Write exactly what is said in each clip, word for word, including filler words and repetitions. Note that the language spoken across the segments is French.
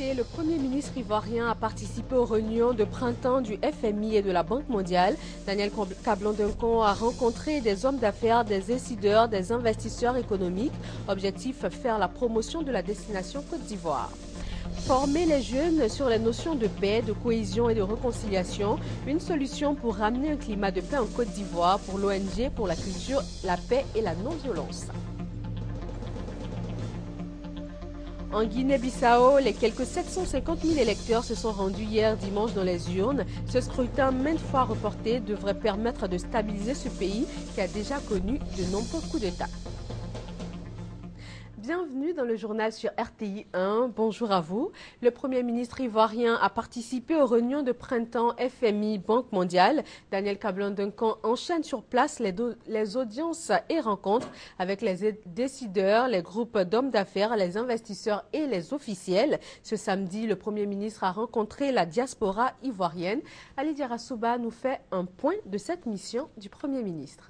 le Premier ministre ivoirien a participé aux réunions de printemps du F M I et de la Banque mondiale. Daniel Kablan-Duncan a rencontré des hommes d'affaires, des décideurs, des investisseurs économiques. Objectif, faire la promotion de la destination Côte d'Ivoire. Former les jeunes sur les notions de paix, de cohésion et de réconciliation. Une solution pour ramener un climat de paix en Côte d'Ivoire pour l'O N G pour la culture, la paix et la non-violence. En Guinée-Bissau, les quelques sept cent cinquante mille électeurs se sont rendus hier dimanche dans les urnes. Ce scrutin, maintes fois reporté, devrait permettre de stabiliser ce pays qui a déjà connu de nombreux coups d'État. Bienvenue dans le journal sur R T I un. Bonjour à vous. Le Premier ministre ivoirien a participé aux réunions de printemps F M I Banque mondiale. Daniel Kablan-Duncan enchaîne sur place les, les audiences et rencontres avec les décideurs, les groupes d'hommes d'affaires, les investisseurs et les officiels. Ce samedi, le Premier ministre a rencontré la diaspora ivoirienne. Ali Diarra-Souba nous fait un point de cette mission du Premier ministre.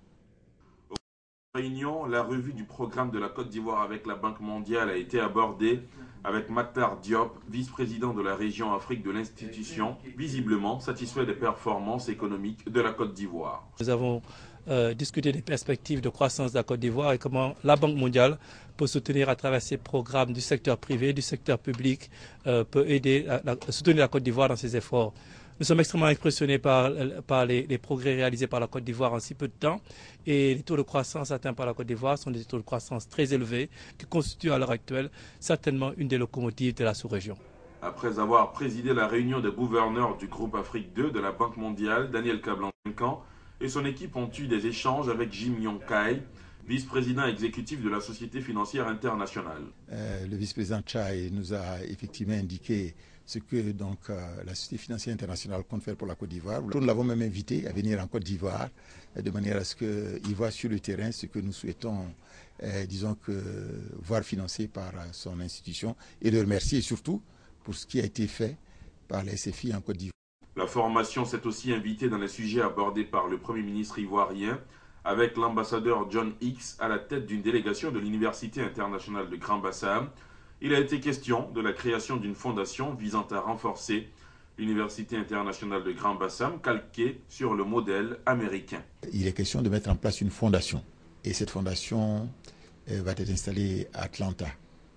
Réunion, la revue du programme de la Côte d'Ivoire avec la Banque mondiale a été abordée avec Matar Diop, vice-président de la région Afrique de l'institution, visiblement satisfait des performances économiques de la Côte d'Ivoire. Nous avons euh, discuté des perspectives de croissance de la Côte d'Ivoire et comment la Banque mondiale peut soutenir à travers ses programmes du secteur privé, du secteur public, euh, peut aider à, à soutenir la Côte d'Ivoire dans ses efforts. Nous sommes extrêmement impressionnés par, par les, les progrès réalisés par la Côte d'Ivoire en si peu de temps et les taux de croissance atteints par la Côte d'Ivoire sont des taux de croissance très élevés qui constituent à l'heure actuelle certainement une des locomotives de la sous-région. Après avoir présidé la réunion des gouverneurs du groupe Afrique deux de la Banque mondiale, Daniel Kablan-Duncan et son équipe ont eu des échanges avec Jim Yong-Kai, vice-président exécutif de la Société financière internationale. Euh, le vice-président Chai nous a effectivement indiqué ce que donc, euh, la Société financière internationale compte faire pour la Côte d'Ivoire. Nous l'avons même invité à venir en Côte d'Ivoire de manière à ce qu'il voit sur le terrain ce que nous souhaitons, euh, disons que, voir financé par euh, son institution et le remercier surtout pour ce qui a été fait par la S F I en Côte d'Ivoire. La formation s'est aussi invitée dans les sujets abordés par le Premier ministre ivoirien avec l'ambassadeur John Hicks à la tête d'une délégation de l'Université internationale de Grand Bassam. Il a été question de la création d'une fondation visant à renforcer l'Université internationale de Grand Bassam, calquée sur le modèle américain. Il est question de mettre en place une fondation. Et cette fondation euh, va être installée à Atlanta,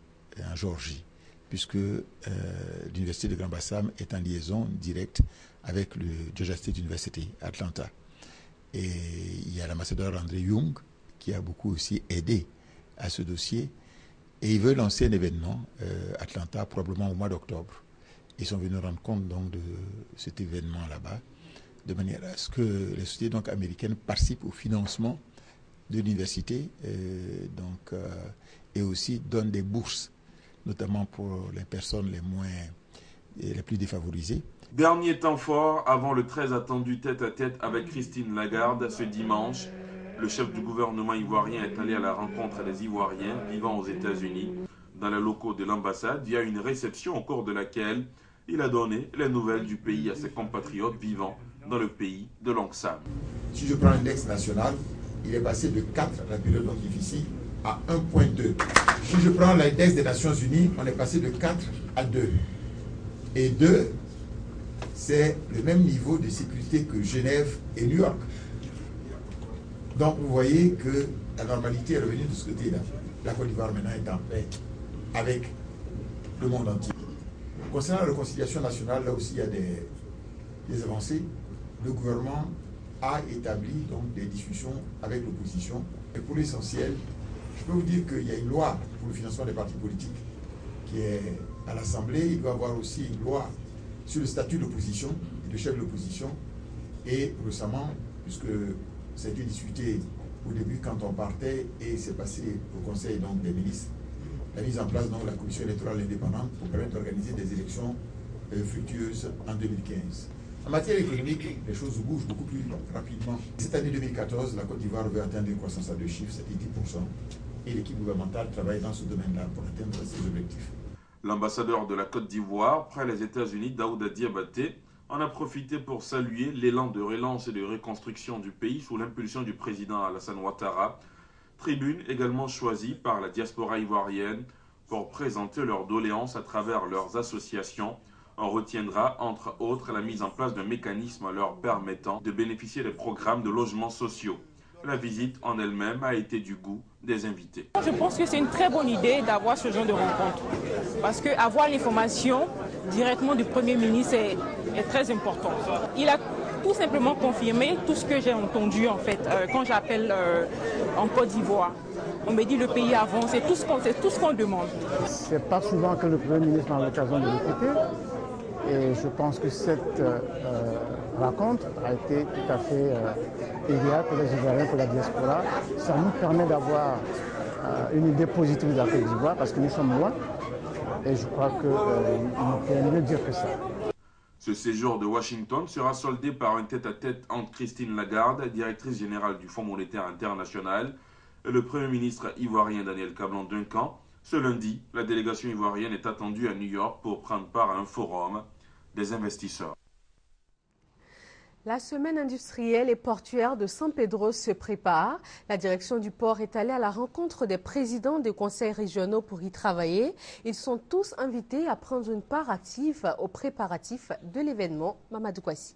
en Géorgie, puisque euh, l'Université de Grand Bassam est en liaison directe avec le Georgia State University, Atlanta. Et il y a l'ambassadeur André Young qui a beaucoup aussi aidé à ce dossier. Et il veut lancer un événement, euh, Atlanta, probablement au mois d'octobre. Ils sont venus rendre compte donc, de cet événement là-bas, de manière à ce que les sociétés donc, américaines participent au financement de l'université euh, donc, euh, et aussi donnent des bourses, notamment pour les personnes les moins, les plus défavorisées. Dernier temps fort avant le très attendu tête-à-tête avec Christine Lagarde ce dimanche. Le chef du gouvernement ivoirien est allé à la rencontre des Ivoiriens vivant aux États-Unis dans les locaux de l'ambassade via une réception au cours de laquelle il a donné les nouvelles du pays à ses compatriotes vivant dans le pays de Long Sam. Si je prends l'index national, il est passé de quatre, la période donc difficile, à un virgule deux. Si je prends l'index des Nations Unies, on est passé de quatre à deux. Et deux, c'est le même niveau de sécurité que Genève et New York. Donc vous voyez que la normalité est revenue de ce côté-là. La Côte d'Ivoire maintenant est en paix avec le monde entier. Concernant la réconciliation nationale, là aussi il y a des, des avancées. Le gouvernement a établi donc des discussions avec l'opposition. Et pour l'essentiel, je peux vous dire qu'il y a une loi pour le financement des partis politiques qui est à l'Assemblée. Il doit y avoir aussi une loi sur le statut de l'opposition et de chef de l'opposition. Et récemment, puisque ça a été discuté au début quand on partait et c'est passé au Conseil donc, des ministres, la mise en place donc, de la Commission électorale indépendante pour permettre d'organiser des élections euh, fructueuses en deux mille quinze. En matière économique, les choses bougent beaucoup plus rapidement. Cette année deux mille quatorze, la Côte d'Ivoire veut atteindre une croissance à deux chiffres, c'était dix pour cent. Et l'équipe gouvernementale travaille dans ce domaine-là pour atteindre ses objectifs. L'ambassadeur de la Côte d'Ivoire, près les États-Unis, Daouda Diabaté, en a profité pour saluer l'élan de relance et de reconstruction du pays sous l'impulsion du président Alassane Ouattara, tribune également choisie par la diaspora ivoirienne pour présenter leurs doléances à travers leurs associations. On retiendra entre autres la mise en place d'un mécanisme leur permettant de bénéficier des programmes de logements sociaux. La visite en elle-même a été du goût des invités. Je pense que c'est une très bonne idée d'avoir ce genre de rencontre. Parce qu'avoir l'information directement du Premier ministre est, est très important. Il a tout simplement confirmé tout ce que j'ai entendu en fait euh, quand j'appelle euh, en Côte d'Ivoire. On me dit le pays avance, c'est tout ce qu'on, c'est tout ce qu'on demande. C'est pas souvent que le Premier ministre a l'occasion de l'écouter. Et je pense que cette euh, rencontre a été tout à fait euh, idéale pour les Ivoiriens, pour la diaspora. Ça nous permet d'avoir euh, une idée positive de la Côte d'Ivoire parce que nous sommes loin. Et je crois qu'il euh, ne peut mieux dire que ça. Ce séjour de Washington sera soldé par un tête-à-tête entre Christine Lagarde, directrice générale du Fonds monétaire international, et le Premier ministre ivoirien Daniel Cablon-Duncan. Ce lundi, la délégation ivoirienne est attendue à New York pour prendre part à un forum des investisseurs. La semaine industrielle et portuaire de San Pedro se prépare. La direction du port est allée à la rencontre des présidents des conseils régionaux pour y travailler. Ils sont tous invités à prendre une part active aux préparatifs de l'événement. Mamadou Kouassi.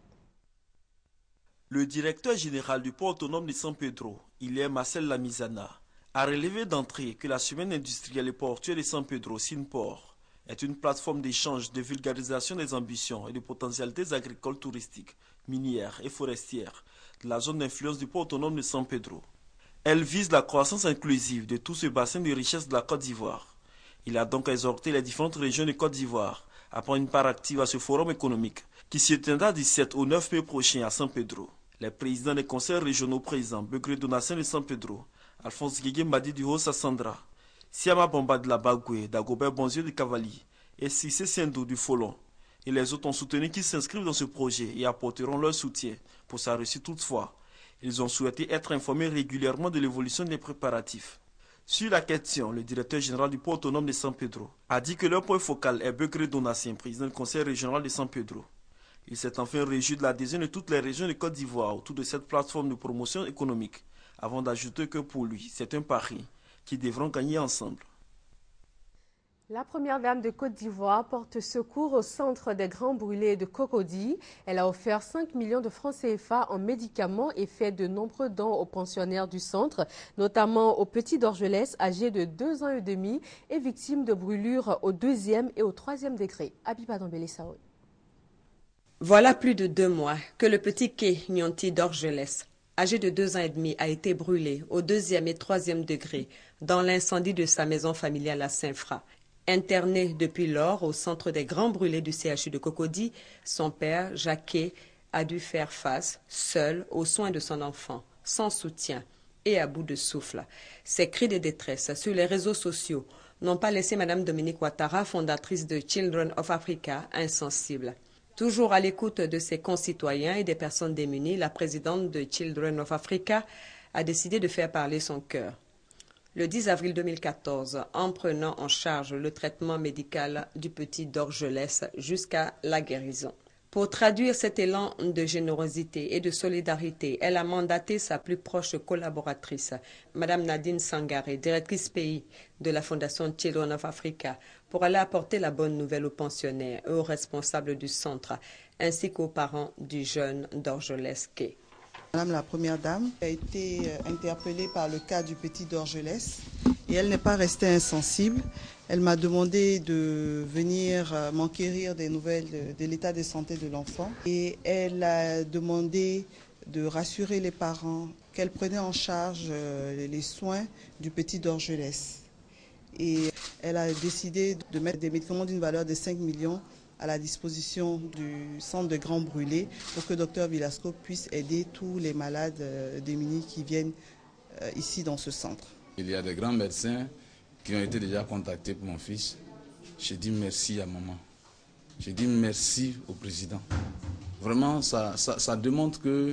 Le directeur général du port autonome de San Pedro, Hilaire Marcel Lamizana, a relevé d'entrée que la semaine industrielle et portuaire de San Pedro, SINPOR, est une plateforme d'échange, de vulgarisation des ambitions et des potentialités agricoles, touristiques, minières et forestières de la zone d'influence du port autonome de San Pedro. Elle vise la croissance inclusive de tout ce bassin de richesse de la Côte d'Ivoire. Il a donc exhorté les différentes régions de Côte d'Ivoire à prendre une part active à ce forum économique qui se tiendra du sept au neuf mai prochain à San Pedro. Les présidents des conseils régionaux présents, Begré Donatien de San Pedro, Alphonse Guégué Madi du Haut-Sassandra, Siama Bomba de la Bagoué, Dagobert Bonzieu de Cavali et Sissé Sendou du Folon. Et les autres ont soutenu qu'ils s'inscrivent dans ce projet et apporteront leur soutien pour sa réussite toutefois. Ils ont souhaité être informés régulièrement de l'évolution des préparatifs. Sur la question, le directeur général du port autonome de San Pedro a dit que leur point focal est Begré Donatien, président du conseil régional de San Pedro. Il s'est enfin réjoui de l'adhésion de toutes les régions de Côte d'Ivoire autour de cette plateforme de promotion économique, avant d'ajouter que pour lui, c'est un pari qui devront gagner ensemble. La première dame de Côte d'Ivoire porte secours au centre des grands brûlés de Cocody. Elle a offert cinq millions de francs C F A en médicaments et fait de nombreux dons aux pensionnaires du centre, notamment au petit Dorgelès âgé de deux ans et demi et victime de brûlures au deuxième et au troisième degré. Abiba Dambélé Saoui. Voilà plus de deux mois que le petit Ké Nyonti Dorgelès, âgé de deux ans et demi, a été brûlé au deuxième et troisième degré dans l'incendie de sa maison familiale à Saint-Fra. Interné depuis lors au centre des grands brûlés du C H U de Cocody, son père, Jacquet, a dû faire face, seul, aux soins de son enfant, sans soutien et à bout de souffle. Ces cris de détresse sur les réseaux sociaux n'ont pas laissé Mme Dominique Ouattara, fondatrice de Children of Africa, insensible. Toujours à l'écoute de ses concitoyens et des personnes démunies, la présidente de Children of Africa a décidé de faire parler son cœur. Le dix avril deux mille quatorze, en prenant en charge le traitement médical du petit Dorgelès jusqu'à la guérison. Pour traduire cet élan de générosité et de solidarité, elle a mandaté sa plus proche collaboratrice, Mme Nadine Sangaré, directrice pays de la Fondation Children of Africa, pour aller apporter la bonne nouvelle aux pensionnaires et aux responsables du centre, ainsi qu'aux parents du jeune Dorgelès Ké. Madame la Première Dame a été interpellée par le cas du petit Dorgelès et elle n'est pas restée insensible. Elle m'a demandé de venir m'enquérir des nouvelles de, de l'état de santé de l'enfant et elle a demandé de rassurer les parents qu'elle prenait en charge les soins du petit Dorgelès. Et elle a décidé de mettre des médicaments d'une valeur de cinq millions à la disposition du centre de Grands Brûlés pour que docteur Villasco puisse aider tous les malades démunis qui viennent ici dans ce centre. Il y a des grands médecins qui ont été déjà contactés pour mon fils. J'ai dit merci à maman. J'ai dit merci au président. Vraiment, ça, ça, ça démontre que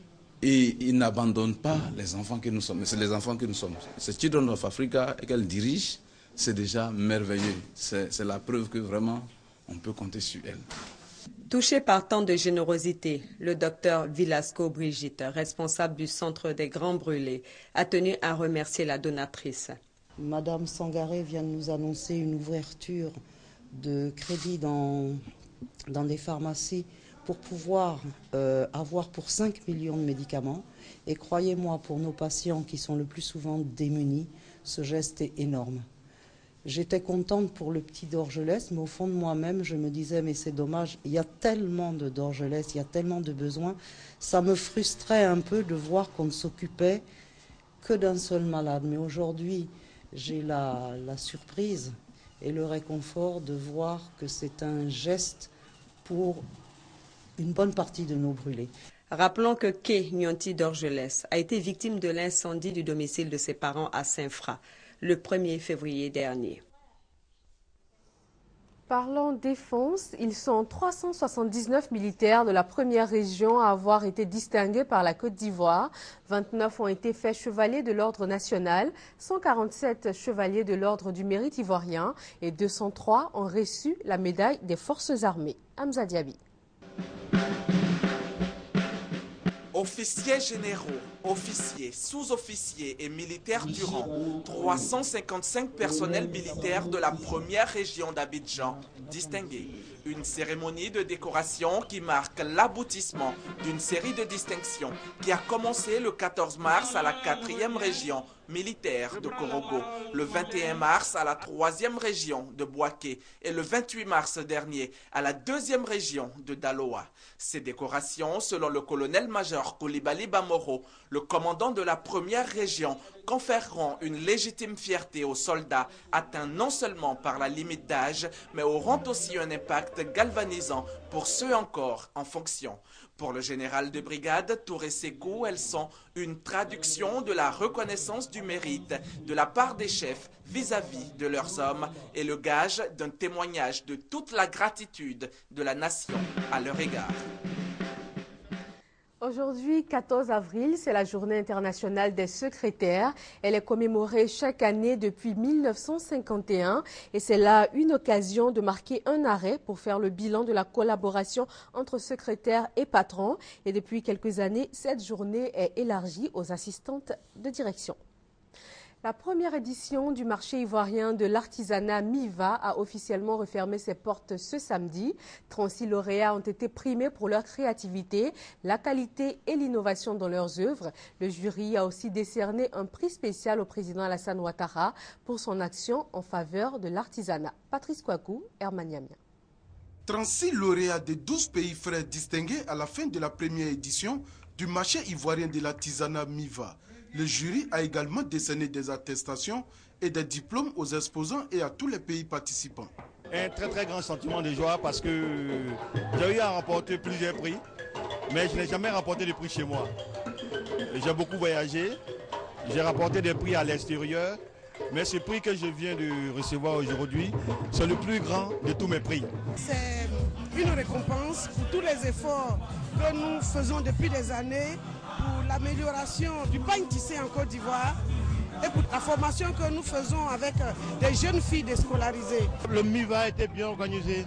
et il n'abandonne pas les enfants que nous sommes. C'est les enfants que nous sommes. C'est Children of Africa qu'elle dirige. C'est déjà merveilleux. C'est la preuve que vraiment on peut compter sur elle. Touché par tant de générosité, le docteur Villasco Brigitte, responsable du centre des Grands Brûlés, a tenu à remercier la donatrice. Madame Sangaré vient de nous annoncer une ouverture de crédit dans, dans des pharmacies pour pouvoir euh, avoir pour cinq millions de médicaments. Et croyez-moi, pour nos patients qui sont le plus souvent démunis, ce geste est énorme. J'étais contente pour le petit d'Orgelès, mais au fond de moi-même, je me disais, mais c'est dommage, il y a tellement de d'Orgelès, il y a tellement de besoins. Ça me frustrait un peu de voir qu'on ne s'occupait que d'un seul malade. Mais aujourd'hui, j'ai la, la surprise et le réconfort de voir que c'est un geste pour une bonne partie de nos brûlés. Rappelons que Kay Nyonti d'Orgelès a été victime de l'incendie du domicile de ses parents à Saint-Fra le premier février dernier. Parlons défense, ils sont trois cent soixante-dix-neuf militaires de la première région à avoir été distingués par la Côte d'Ivoire. vingt-neuf ont été faits chevaliers de l'ordre national, cent quarante-sept chevaliers de l'ordre du mérite ivoirien et deux cent trois ont reçu la médaille des forces armées. Hamza Diaby. Officiers généraux, officiers, sous-officiers et militaires du rang, trois cent cinquante-cinq personnels militaires de la première région d'Abidjan distingués. Une cérémonie de décoration qui marque l'aboutissement d'une série de distinctions qui a commencé le quatorze mars à la quatrième région militaire de Korogo, le vingt et un mars à la troisième région de Boaké et le vingt-huit mars dernier à la deuxième région de Daloa. Ces décorations, selon le colonel-major Koulibaly Bamoro, le commandant de la première région, conféreront une légitime fierté aux soldats atteints non seulement par la limite d'âge, mais auront aussi un impact galvanisant pour ceux encore en fonction. Pour le général de brigade Touré Sékou, elles sont une traduction de la reconnaissance du mérite de la part des chefs vis-à-vis de leurs hommes et le gage d'un témoignage de toute la gratitude de la nation à leur égard. Aujourd'hui, quatorze avril, c'est la journée internationale des secrétaires. Elle est commémorée chaque année depuis mille neuf cent cinquante et un et c'est là une occasion de marquer un arrêt pour faire le bilan de la collaboration entre secrétaires et patrons. Et depuis quelques années, cette journée est élargie aux assistantes de direction. La première édition du marché ivoirien de l'artisanat MIVA a officiellement refermé ses portes ce samedi. trente-six lauréats ont été primés pour leur créativité, la qualité et l'innovation dans leurs œuvres. Le jury a aussi décerné un prix spécial au président Alassane Ouattara pour son action en faveur de l'artisanat. Patrice Kouakou, Hermaniamia. trente-six lauréats de douze pays frères distingués à la fin de la première édition du marché ivoirien de l'artisanat MIVA. Le jury a également décerné des attestations et des diplômes aux exposants et à tous les pays participants. Un très très grand sentiment de joie parce que j'ai eu à remporter plusieurs prix, mais je n'ai jamais remporté de prix chez moi. J'ai beaucoup voyagé, j'ai remporté des prix à l'extérieur, mais ce prix que je viens de recevoir aujourd'hui, c'est le plus grand de tous mes prix. C'est une récompense pour tous les efforts que nous faisons depuis des années pour l'amélioration du pain tissé en Côte d'Ivoire et pour la formation que nous faisons avec des jeunes filles déscolarisées. Le MIVA a été bien organisé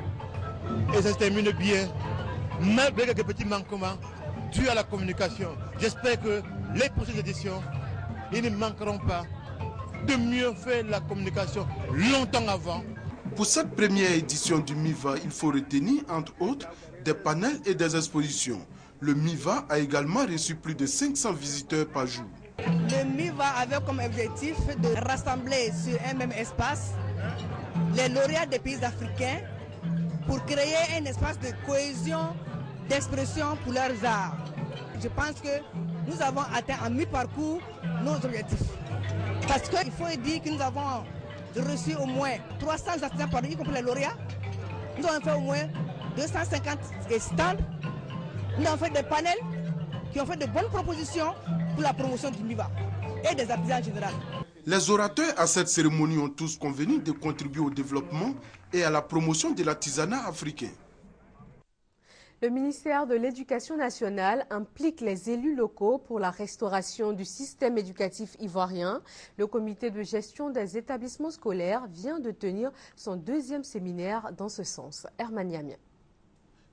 et ça se termine bien, malgré quelques petits manquements dus à la communication. J'espère que les prochaines éditions, ils ne manqueront pas de mieux faire la communication longtemps avant. Pour cette première édition du MIVA, il faut retenir entre autres des panels et des expositions. Le MIVA a également reçu plus de cinq cents visiteurs par jour. Le MIVA avait comme objectif de rassembler sur un même espace les lauréats des pays africains pour créer un espace de cohésion, d'expression pour leurs arts. Je pense que nous avons atteint à mi-parcours nos objectifs. Parce qu'il faut dire que nous avons reçu au moins trois cents artisans par an, y compris les lauréats. Nous avons fait au moins deux cent cinquante stands. Nous avons fait des panels qui ont fait de bonnes propositions pour la promotion du MIVA et des artisans en général. Les orateurs à cette cérémonie ont tous convenu de contribuer au développement et à la promotion de l'artisanat africain. Le ministère de l'Éducation nationale implique les élus locaux pour la restauration du système éducatif ivoirien. Le comité de gestion des établissements scolaires vient de tenir son deuxième séminaire dans ce sens. Hermaniamien.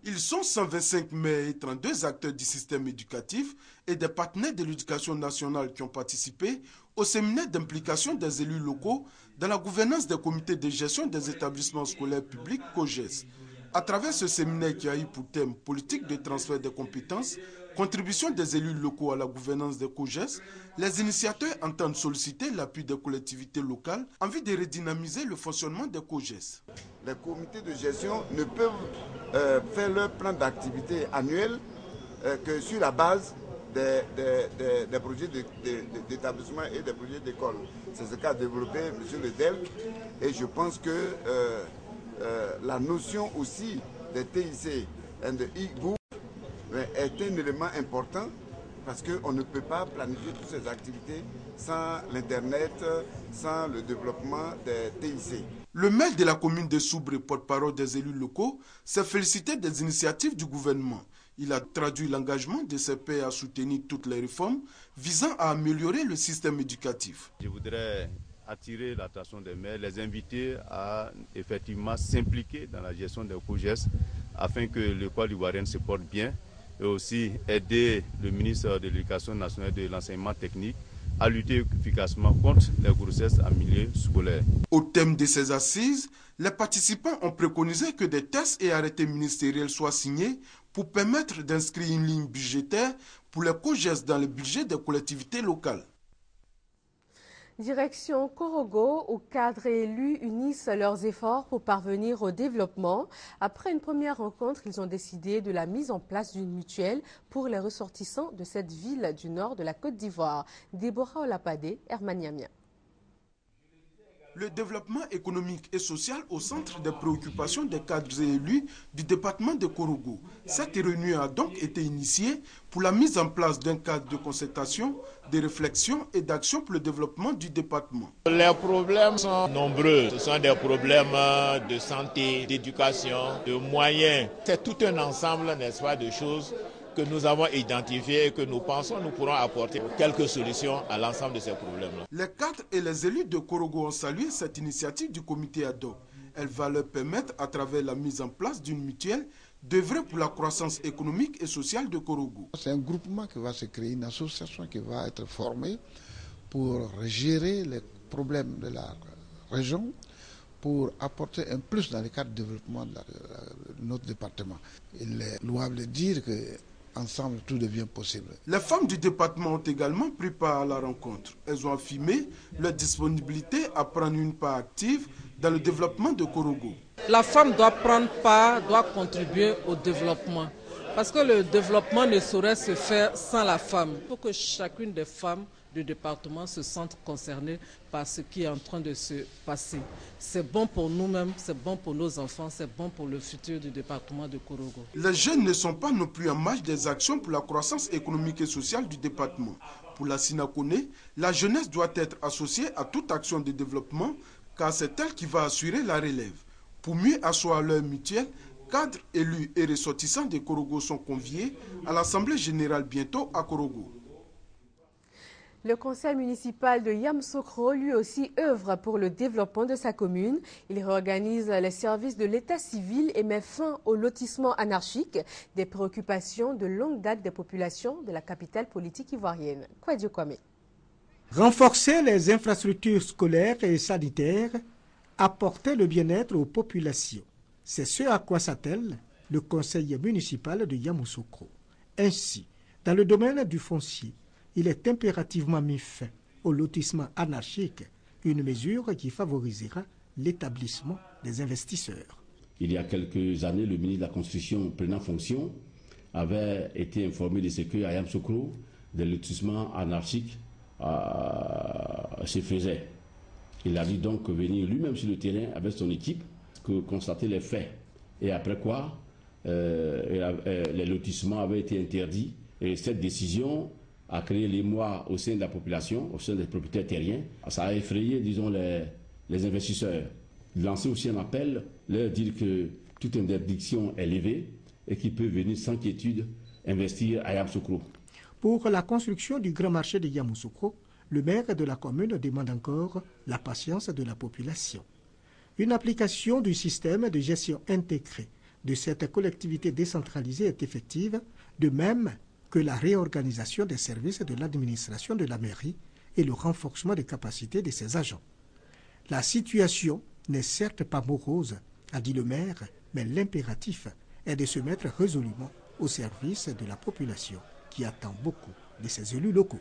Ils sont cent vingt-cinq maires et trente-deux acteurs du système éducatif et des partenaires de l'éducation nationale qui ont participé au séminaire d'implication des élus locaux dans la gouvernance des comités de gestion des établissements scolaires publics COGES. À travers ce séminaire qui a eu pour thème politique de transfert des compétences, contribution des élus locaux à la gouvernance des COGES, les initiateurs entendent solliciter l'appui des collectivités locales en vue de redynamiser le fonctionnement des COGES. Les comités de gestion ne peuvent euh, faire leur plan d'activité annuel euh, que sur la base des, des, des, des projets d'établissement et des projets d'école. C'est ce qu'a développé M. Le Delc et je pense que euh, euh, la notion aussi des T I C et de e-gouv est un élément important parce qu'on ne peut pas planifier toutes ces activités sans l'Internet, sans le développement des T I C. Le maire de la commune de Soubré, porte-parole des élus locaux, s'est félicité des initiatives du gouvernement. Il a traduit l'engagement de ses pairs à soutenir toutes les réformes visant à améliorer le système éducatif. Je voudrais attirer l'attention des maires, les inviter à effectivement s'impliquer dans la gestion des COGES afin que l'école ivoirienne se porte bien et aussi aider le ministre de l'Éducation nationale et de l'enseignement technique à lutter efficacement contre les grossesses en milieu scolaire. Au thème de ces assises, les participants ont préconisé que des tests et arrêtés ministériels soient signés pour permettre d'inscrire une ligne budgétaire pour les COGES dans le budget des collectivités locales. Direction Korogo, où cadres et élus unissent leurs efforts pour parvenir au développement. Après une première rencontre, ils ont décidé de la mise en place d'une mutuelle pour les ressortissants de cette ville du nord de la Côte d'Ivoire. Déborah Olapadé, Hermaniamia. Le développement économique et social au centre des préoccupations des cadres et élus du département de Korogo. Cette réunion a donc été initiée pour la mise en place d'un cadre de concertation, de réflexion et d'action pour le développement du département. Les problèmes sont nombreux. Ce sont des problèmes de santé, d'éducation, de moyens. C'est tout un ensemble, n'est-ce pas, de choses que nous avons identifiées et que nous pensons nous pourrons apporter quelques solutions à l'ensemble de ces problèmes-là. Les cadres et les élus de Korogo ont salué cette initiative du comité ad hoc. Elle va leur permettre, à travers la mise en place d'une mutuelle, d'œuvrer pour la croissance économique et sociale de Korogo. C'est un groupement qui va se créer, une association qui va être formée pour gérer les problèmes de la région, pour apporter un plus dans le cadre du développement de, la, de notre département. Il est louable de dire que ensemble, tout devient possible. Les femmes du département ont également pris part à la rencontre. Elles ont affirmé leur disponibilité à prendre une part active dans le développement de Korogo. La femme doit prendre part, doit contribuer au développement. Parce que le développement ne saurait se faire sans la femme. Il faut que chacune des femmes du département se sente concernée par ce qui est en train de se passer. C'est bon pour nous-mêmes, c'est bon pour nos enfants, c'est bon pour le futur du département de Korogo. Les jeunes ne sont pas non plus en marge des actions pour la croissance économique et sociale du département. Pour la Sinakone, la jeunesse doit être associée à toute action de développement car c'est elle qui va assurer la relève. Pour mieux asseoir leur mutuelle, cadres, élus et ressortissants de Korogo sont conviés à l'Assemblée générale bientôt à Korogo. Le conseil municipal de Yamoussoukro, lui aussi, œuvre pour le développement de sa commune. Il réorganise les services de l'état civil et met fin au lotissement anarchique, des préoccupations de longue date des populations de la capitale politique ivoirienne. Kouadio Kwame. Renforcer les infrastructures scolaires et sanitaires, apporter le bien-être aux populations. C'est ce à quoi s'attelle le conseil municipal de Yamoussoukro. Ainsi, dans le domaine du foncier, il est impérativement mis fin au lotissement anarchique, une mesure qui favorisera l'établissement des investisseurs. Il y a quelques années, le ministre de la Construction prenant fonction avait été informé de ce qu'à Yamoussoukro, des lotissements anarchiques euh, se faisaient. Il a dû donc venir lui-même sur le terrain avec son équipe, que constater les faits. Et après quoi, euh, les lotissements avaient été interdits et cette décision a créé l'émoi au sein de la population, au sein des propriétaires terriens. Ça a effrayé, disons, les, les investisseurs. Lancer aussi un appel, leur dire que toute interdiction est levée et qu'ils peuvent venir sans quiétude investir à Yamoussoukro. Pour la construction du grand marché de Yamoussoukro, le maire de la commune demande encore la patience de la population. Une application du système de gestion intégré de cette collectivité décentralisée est effective, de même que la réorganisation des services de l'administration de la mairie et le renforcement des capacités de ses agents. La situation n'est certes pas morose, a dit le maire, mais l'impératif est de se mettre résolument au service de la population qui attend beaucoup de ses élus locaux.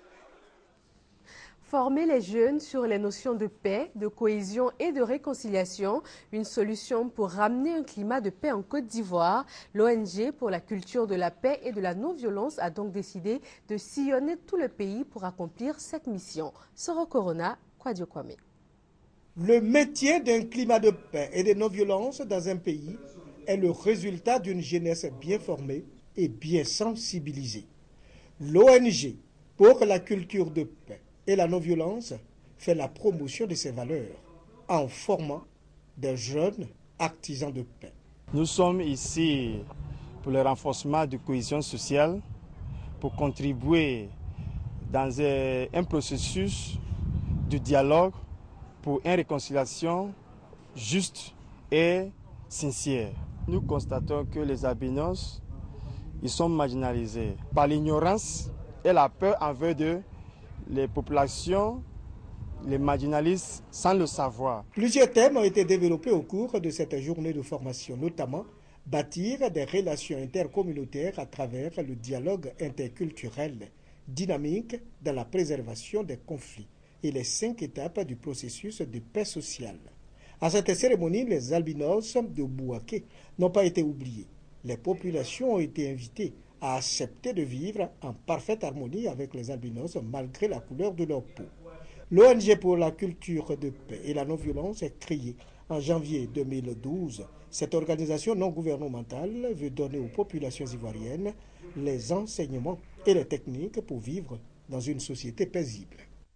Former les jeunes sur les notions de paix, de cohésion et de réconciliation, une solution pour ramener un climat de paix en Côte d'Ivoire. L'O N G pour la culture de la paix et de la non-violence a donc décidé de sillonner tout le pays pour accomplir cette mission. Soro Corona, Kwadio Kwame. Le métier d'un climat de paix et de non-violence dans un pays est le résultat d'une jeunesse bien formée et bien sensibilisée. L'O N G pour la culture de paix et la non-violence fait la promotion de ces valeurs en formant des jeunes artisans de paix. Nous sommes ici pour le renforcement de la cohésion sociale, pour contribuer dans un processus de dialogue pour une réconciliation juste et sincère. Nous constatons que les albinos, ils sont marginalisés par l'ignorance et la peur envers eux. Les populations les marginalisent sans le savoir. Plusieurs thèmes ont été développés au cours de cette journée de formation, notamment bâtir des relations intercommunautaires à travers le dialogue interculturel, dynamique dans la préservation des conflits et les cinq étapes du processus de paix sociale. À cette cérémonie, les albinos de Bouaké n'ont pas été oubliés. Les populations ont été invitées à accepter de vivre en parfaite harmonie avec les albinos malgré la couleur de leur peau. L'O N G pour la culture de paix et la non-violence est créée en janvier deux mille douze. Cette organisation non gouvernementale veut donner aux populations ivoiriennes les enseignements et les techniques pour vivre dans une société paisible.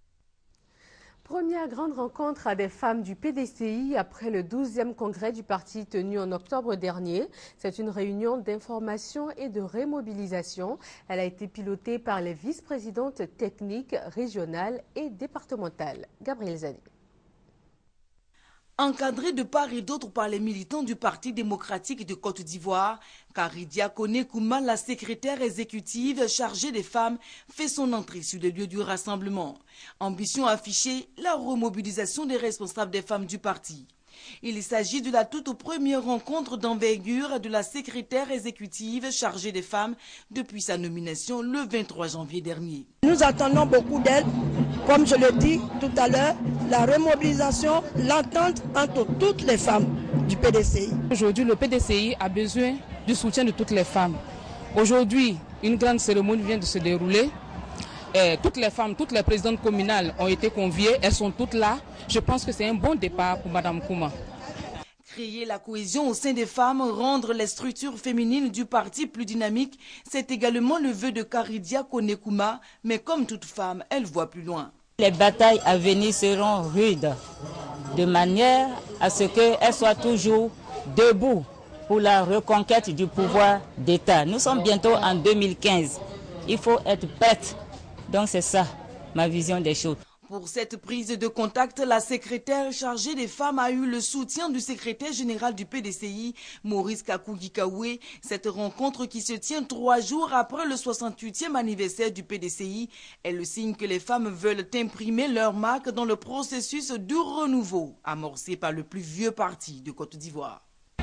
Première grande rencontre des femmes du P D C I après le douzième congrès du parti tenu en octobre dernier. C'est une réunion d'information et de remobilisation. Elle a été pilotée par les vice-présidentes techniques régionales et départementales. Gabriel Zani. Encadrée de part et d'autre par les militants du Parti démocratique de Côte d'Ivoire, Karidia Koné-Kouma, la secrétaire exécutive chargée des femmes, fait son entrée sur les lieux du rassemblement. Ambition affichée, la remobilisation des responsables des femmes du parti. Il s'agit de la toute première rencontre d'envergure de la secrétaire exécutive chargée des femmes depuis sa nomination le vingt-trois janvier dernier. Nous attendons beaucoup d'elle, comme je le dis tout à l'heure, la remobilisation, l'entente entre toutes les femmes du P D C I. Aujourd'hui, le P D C I a besoin du soutien de toutes les femmes. Aujourd'hui, une grande cérémonie vient de se dérouler. Et toutes les femmes, toutes les présidentes communales ont été conviées, elles sont toutes là. Je pense que c'est un bon départ pour Mme Kouma. Créer la cohésion au sein des femmes, rendre les structures féminines du parti plus dynamiques, c'est également le vœu de Karidia Koné-Kouma, mais comme toute femme, elle voit plus loin. Les batailles à venir seront rudes, de manière à ce qu'elles soient toujours debout pour la reconquête du pouvoir d'État. Nous sommes bientôt en deux mille quinze. Il faut être prête. Donc c'est ça, ma vision des choses. Pour cette prise de contact, la secrétaire chargée des femmes a eu le soutien du secrétaire général du P D C I, Maurice Kakougikaoué. Cette rencontre qui se tient trois jours après le soixante-huitième anniversaire du P D C I est le signe que les femmes veulent imprimer leur marque dans le processus du renouveau amorcé par le plus vieux parti de Côte d'Ivoire.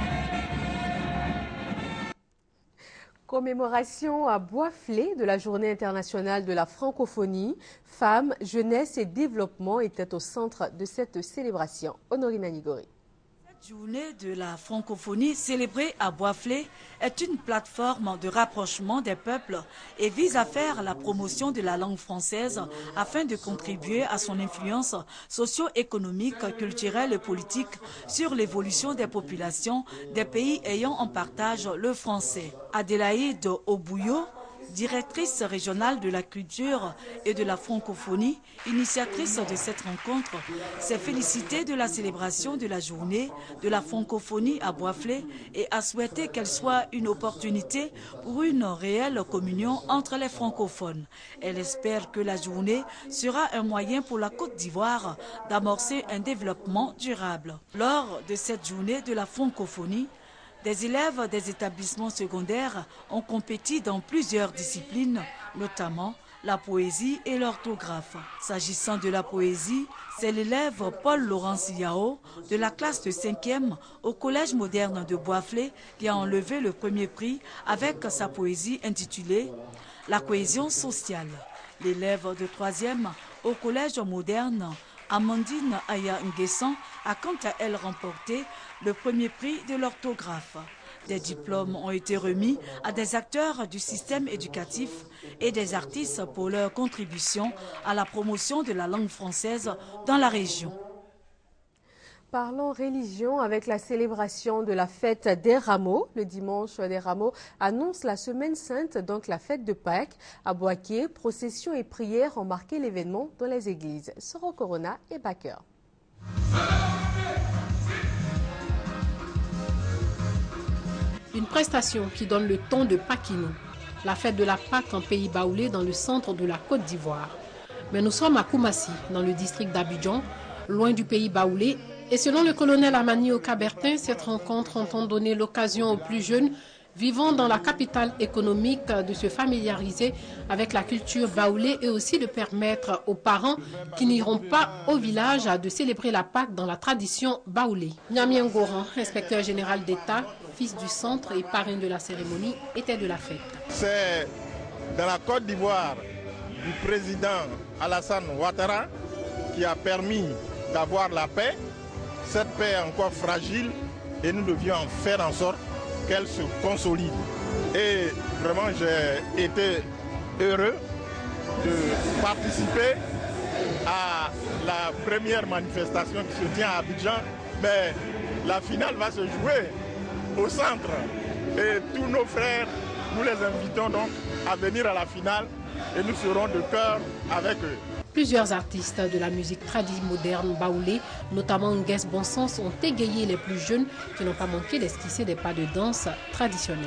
Commémoration à Boisflé de la Journée internationale de la francophonie. Femmes, jeunesse et développement étaient au centre de cette célébration. Honorine Anigori. Cette journée de la francophonie célébrée à Boisflé est une plateforme de rapprochement des peuples et vise à faire la promotion de la langue française afin de contribuer à son influence socio-économique, culturelle et politique sur l'évolution des populations des pays ayant en partage le français. Adélaïde Obouyo, directrice régionale de la culture et de la francophonie, initiatrice de cette rencontre, s'est félicitée de la célébration de la journée de la francophonie à Boisflé et a souhaité qu'elle soit une opportunité pour une réelle communion entre les francophones. Elle espère que la journée sera un moyen pour la Côte d'Ivoire d'amorcer un développement durable. Lors de cette journée de la francophonie, Des élèves des établissements secondaires ont compéti dans plusieurs disciplines, notamment la poésie et l'orthographe. S'agissant de la poésie, c'est l'élève Paul-Laurence Yao de la classe de cinquième au Collège moderne de Boisflé qui a enlevé le premier prix avec sa poésie intitulée « La cohésion sociale ». L'élève de troisième au Collège moderne, Amandine Aya Nguessan, a quant à elle remporté le premier prix de l'orthographe. Des diplômes ont été remis à des acteurs du système éducatif et des artistes pour leur contribution à la promotion de la langue française dans la région. Parlons religion avec la célébration de la fête des Rameaux. Le dimanche des Rameaux annonce la semaine sainte, donc la fête de Pâques. À Boaké, processions et prières ont marqué l'événement dans les églises. Soro Corona et Baker. Une prestation qui donne le ton de Pakinou, la fête de la Pâque en pays baoulé dans le centre de la Côte d'Ivoire. Mais nous sommes à Koumassi, dans le district d'Abidjan, loin du pays baoulé. Et selon le colonel Amani Okabertin, cette rencontre entend donner l'occasion aux plus jeunes vivant dans la capitale économique de se familiariser avec la culture baoulée et aussi de permettre aux parents qui n'iront pas au village de célébrer la Pâque dans la tradition baoulée. Nyamien Goran, inspecteur général d'État, fils du centre et parrain de la cérémonie, était de la fête. C'est dans la Côte d'Ivoire du président Alassane Ouattara qui a permis d'avoir la paix. Cette paix est encore fragile et nous devions faire en sorte qu'elle se consolide. Et vraiment, j'ai été heureux de participer à la première manifestation qui se tient à Abidjan. Mais la finale va se jouer au centre. Et tous nos frères, nous les invitons donc à venir à la finale et nous serons de cœur avec eux. Plusieurs artistes de la musique traditionnelle moderne baoulée, notamment Nguès Bonsens, ont égayé les plus jeunes qui n'ont pas manqué d'esquisser des pas de danse traditionnels.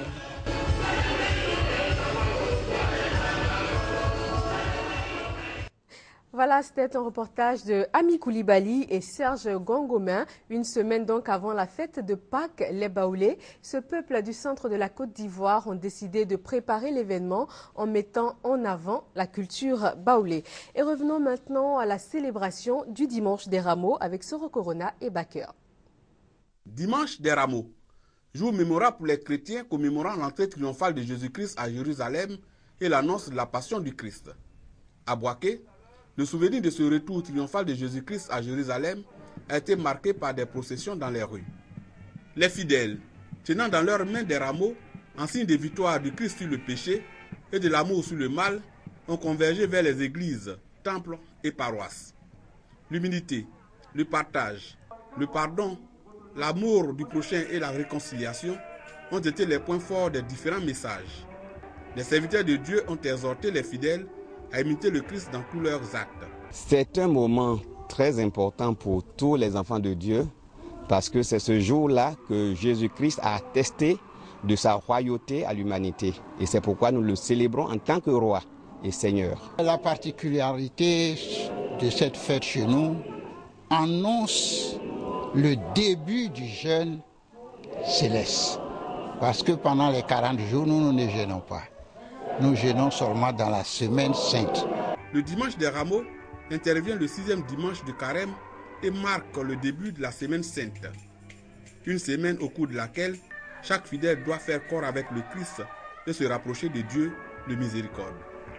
Voilà, c'était un reportage de Ami Koulibaly et Serge Gangomin. Une semaine donc avant la fête de Pâques, les Baoulés, ce peuple du centre de la Côte d'Ivoire, ont décidé de préparer l'événement en mettant en avant la culture baoulée. Et revenons maintenant à la célébration du dimanche des Rameaux avec Soro Corona et Baker. Dimanche des Rameaux, jour mémorable pour les chrétiens commémorant l'entrée triomphale de Jésus-Christ à Jérusalem et l'annonce de la passion du Christ. À Boaké, le souvenir de ce retour triomphal de Jésus-Christ à Jérusalem a été marqué par des processions dans les rues. Les fidèles, tenant dans leurs mains des rameaux, en signe de victoire du Christ sur le péché et de l'amour sur le mal, ont convergé vers les églises, temples et paroisses. L'humilité, le partage, le pardon, l'amour du prochain et la réconciliation ont été les points forts des différents messages. Les serviteurs de Dieu ont exhorté les fidèles à imiter le Christ dans tous leurs actes. C'est un moment très important pour tous les enfants de Dieu parce que c'est ce jour-là que Jésus-Christ a attesté de sa royauté à l'humanité. Et c'est pourquoi nous le célébrons en tant que roi et seigneur. La particularité de cette fête chez nous annonce le début du jeûne céleste. Parce que pendant les quarante jours, nous, nous ne jeûnons pas. Nous jeûnons seulement dans la semaine sainte. Le dimanche des Rameaux intervient le sixième dimanche de Carême et marque le début de la semaine sainte. Une semaine au cours de laquelle chaque fidèle doit faire corps avec le Christ et se rapprocher de Dieu de miséricorde.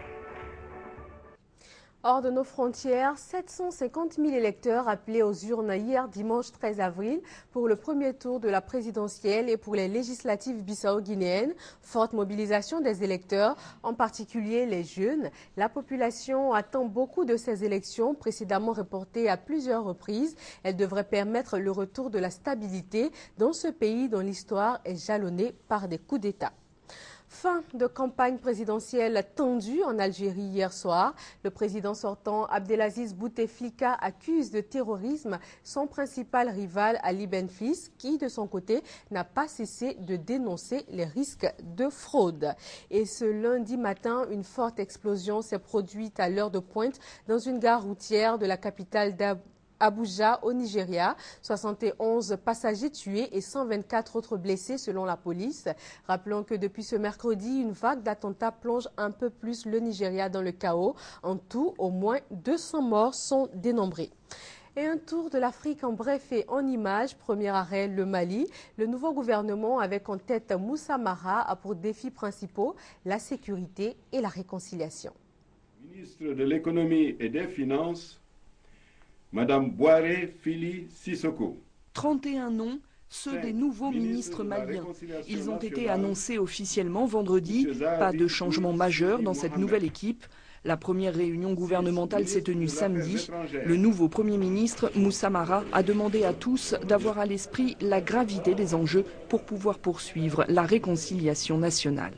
Hors de nos frontières, sept cent cinquante mille électeurs appelés aux urnes hier dimanche treize avril pour le premier tour de la présidentielle et pour les législatives bissau-guinéennes. Forte mobilisation des électeurs, en particulier les jeunes. La population attend beaucoup de ces élections, précédemment reportées à plusieurs reprises. Elles devraient permettre le retour de la stabilité dans ce pays dont l'histoire est jalonnée par des coups d'État. Fin de campagne présidentielle tendue en Algérie hier soir. Le président sortant Abdelaziz Bouteflika accuse de terrorisme son principal rival Ali Benflis qui, de son côté, n'a pas cessé de dénoncer les risques de fraude. Et ce lundi matin, une forte explosion s'est produite à l'heure de pointe dans une gare routière de la capitale Abuja au Nigeria. soixante et onze passagers tués et cent vingt-quatre autres blessés selon la police. Rappelons que depuis ce mercredi, une vague d'attentats plonge un peu plus le Nigeria dans le chaos. En tout, au moins deux cents morts sont dénombrés. Et un tour de l'Afrique en bref et en images. Premier arrêt, le Mali. Le nouveau gouvernement avec en tête Moussa Mara a pour défis principaux la sécurité et la réconciliation. Ministre de l'économie et des finances, Madame Boiré Fili Sissoko. trente et un noms, ceux des nouveaux ministres maliens. Ils ont été annoncés officiellement vendredi. Pas de changement majeur dans cette nouvelle équipe. La première réunion gouvernementale s'est tenue samedi. Le nouveau Premier ministre, Moussa Mara, a demandé à tous d'avoir à l'esprit la gravité des enjeux pour pouvoir poursuivre la réconciliation nationale.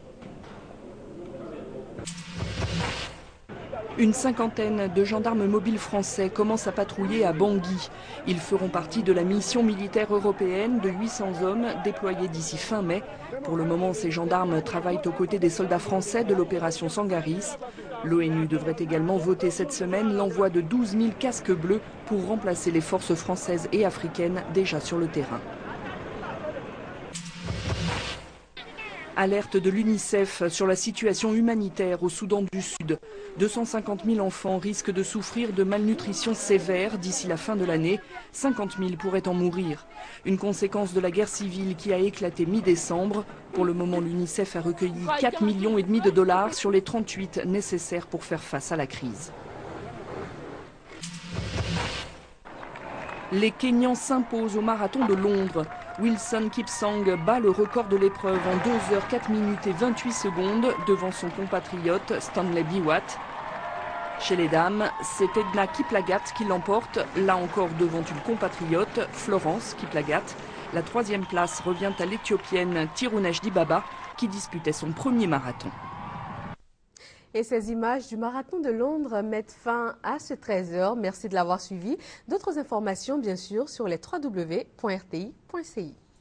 Une cinquantaine de gendarmes mobiles français commencent à patrouiller à Bangui. Ils feront partie de la mission militaire européenne de huit cents hommes déployés d'ici fin mai. Pour le moment, ces gendarmes travaillent aux côtés des soldats français de l'opération Sangaris. L'ONU devrait également voter cette semaine l'envoi de douze mille casques bleus pour remplacer les forces françaises et africaines déjà sur le terrain. Alerte de l'UNICEF sur la situation humanitaire au Soudan du Sud. deux cent cinquante mille enfants risquent de souffrir de malnutrition sévère d'ici la fin de l'année. cinquante mille pourraient en mourir. Une conséquence de la guerre civile qui a éclaté mi-décembre. Pour le moment, l'UNICEF a recueilli quatre millions et demi de dollars sur les trente-huit nécessaires pour faire face à la crise. Les Kenyans s'imposent au marathon de Londres. Wilson Kipsang bat le record de l'épreuve en deux heures quatre minutes et vingt-huit secondes devant son compatriote Stanley Biwott. Chez les dames, c'est Edna Kiplagat qui l'emporte, là encore devant une compatriote, Florence Kiplagat. La troisième place revient à l'Éthiopienne Tirunesh Dibaba qui disputait son premier marathon. Et ces images du marathon de Londres mettent fin à ce treize heures. Merci de l'avoir suivi. D'autres informations, bien sûr, sur les w w w point r t i point c i.